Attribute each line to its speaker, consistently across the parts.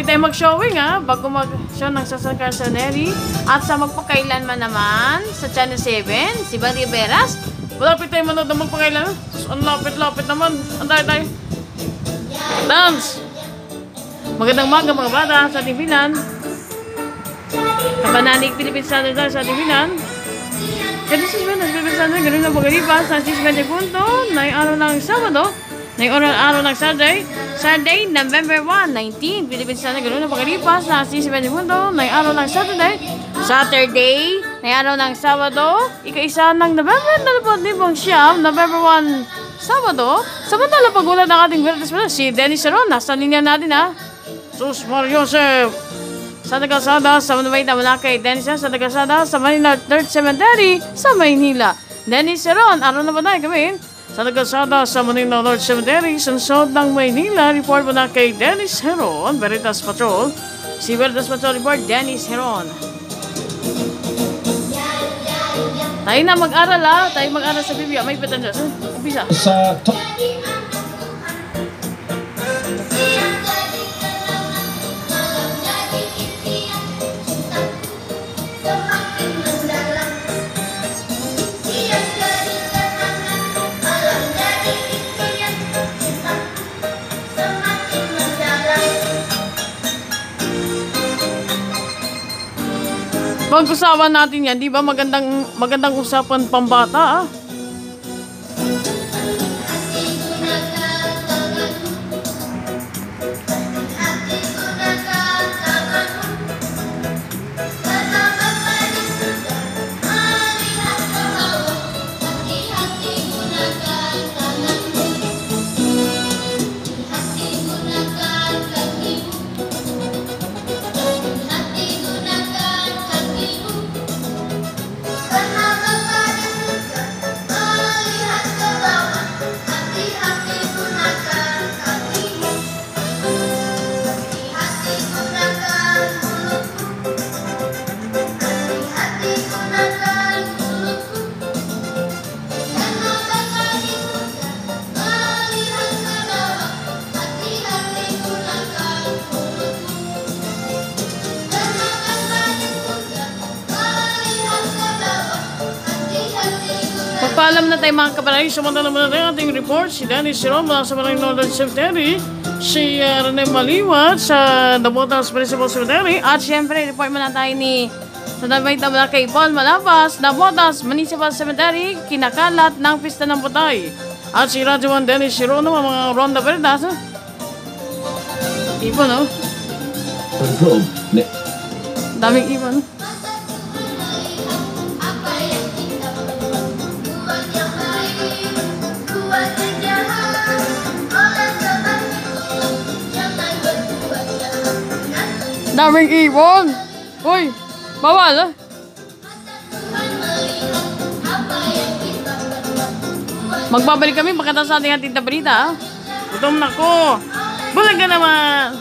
Speaker 1: Malapit tayo mag-showing bago mag-show ng San Carsaneri. At sa magpakailanman naman sa Channel 7, si Maria Veras. Malapit tayo manood ng magpakailan. Ang lapit-lapit naman. Anday tayo. Dance! Magandang maga mga bata sa Divinan. Kapananig Philippine Standard sa Divinan. Kaya sa Philippine Standard, ganun na pagkalipas sa 6 punto na yung araw ng Sabado. Na yung araw ng Saturday, November 1, 19. Philippine Standard, ganun na pagkalipas sa 6 punto na yung araw ng Saturday, na yung araw ng Sabado. Ika-isa ng November 2009, November 1, Sabado. Samantala pagulat ng ating Verdes pala, si Dennis Seron. Nasa linya natin Sus Mario Joseph. Sa Nagasada, sa Manubayta, mula kay Dennis sa Nagasada, sa Manila Third Cemetery, sa Maynila. Dennis Seron, araw na ba tayo gawin? Sa Nagasada, sa Manila Third Cemetery, sunsod ng Maynila, report mula kay Dennis Heron, Veritas Patrol. Si Veritas Patrol report, Dennis Heron. Tayo na mag-aral tayo mag-aral sa Biblia. May patan dyan. Umpisa.
Speaker 2: Sa
Speaker 1: Pag-usapan natin yan, di ba magandang usapan pambata Pagpaalam na tayo mga kapanay, sumantala muna tayo ating report. Si Dennis Seron mula sa Maring Northern Cemetery, si Rene Maliwat sa Nabotas Municipal Cemetery, at syempre report muna tayo ni sa Nabayta mula kay Paul Malapas, Nabotas Municipal Cemetery, kinakalat ng pista ng butay. At si Radyoan Dennis Seron ng mga Ronda Veritas. Ibon daming ibon. Daming ibon! Uy! Bawal Magbabalik kami pagkatapos sa ating ating tabarita Gutom na ko! Bulag ka naman!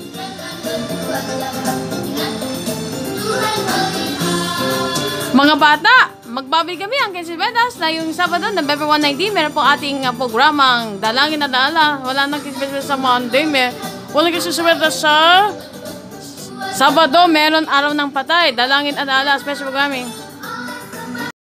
Speaker 1: Mga bata! Magbabalik kami ang Kisbetas na yung Sabado, November 1, 19. Meron po ating programang Dalangin na Daala. Wala nang Kisbetas sa Monday. Walang Kisbetas sa Sabado, meron Araw ng Patay, Dalangin at Daala, special programming.